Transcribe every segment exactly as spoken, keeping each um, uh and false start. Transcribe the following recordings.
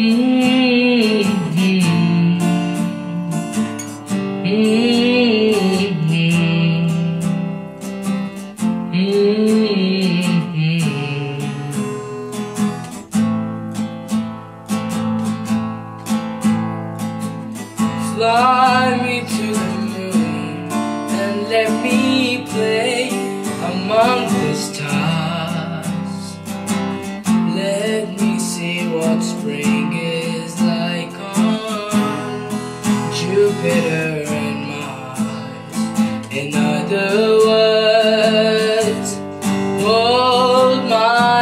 Fly me to the moon and let me play among the stars. Let me see what spring is like on Jupiter and Mars. In other words, hold my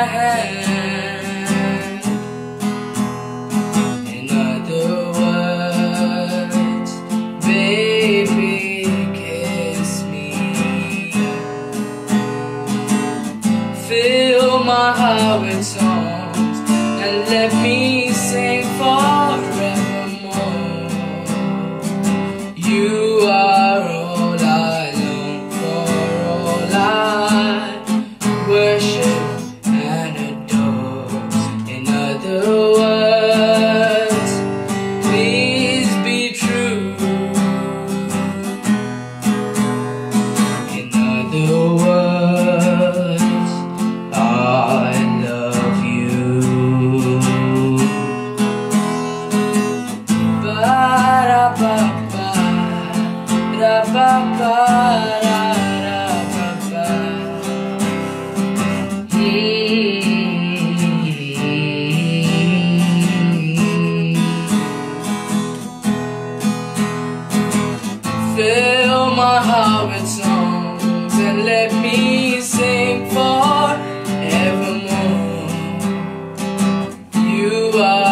hand. In other words, baby, kiss me. Fill my heart with songs and let me sing forevermore. You are all I long for, all I worship and adore. In other words, please be true. In other words, I love you. Ba-da-ba-ba, da-ba-ba, da-da-ba-ba. Fill my heart with songs and let me sing forevermore. You are